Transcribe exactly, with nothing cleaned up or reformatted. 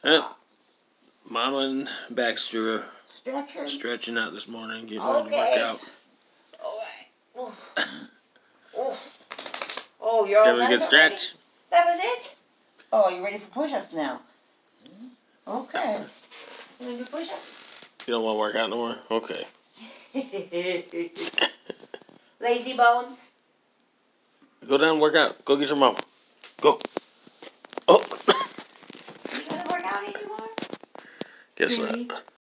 Yep. Mom and Baxter are Stretching? stretching out this morning, getting Okay. ready to work out. All right. Oh, oh you're all Have a done good already? stretch? That was it? Oh, you ready for push-ups now? Okay. You want to do push-ups? You don't want to work out no more? Okay. Lazy bones? Go down and work out. Go get your mom. Go. Oh. You gonna work out anymore? Guess Really? not.